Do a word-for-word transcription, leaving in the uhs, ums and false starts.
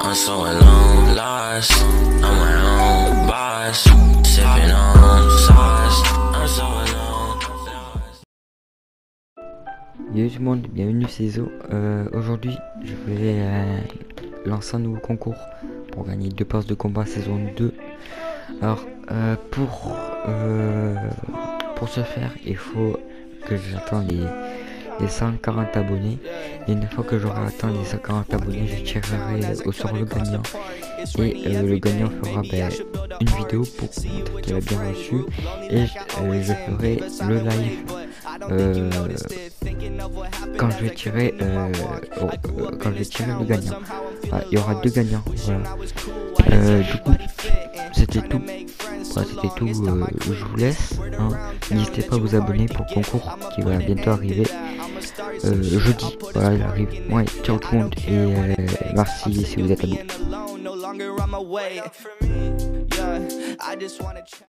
I'm so alone, lost. I'm my own boss. Sipping on sauce. I'm so alone, lost. Yo tout le monde, bienvenue c'est Zo. Euh, Aujourd'hui, je vais euh, lancer un nouveau concours pour gagner deux passes de combat saison deux. Alors, euh, pour euh, pour ce faire, il faut que j'attende les, les cent quarante abonnés. Et une fois que j'aurai atteint les cent quarante abonnés, je tirerai au sort le gagnant. Et euh, le gagnant fera ben, une vidéo pour montrer qu'il a bien reçu. Et euh, je ferai le live euh, quand je vais tirer euh, oh, euh, quand je vais tirer le gagnant. Voilà, il y aura deux gagnants. Voilà. Euh, du coup, c'était tout. Voilà, c'était tout. Euh, je vous laisse. Hein. N'hésitez pas à vous abonner pour le concours qui va bientôt arriver. Euh, jeudi, voilà, il arrive. Ouais, ciao tout le monde et euh, merci si vous êtes à bout.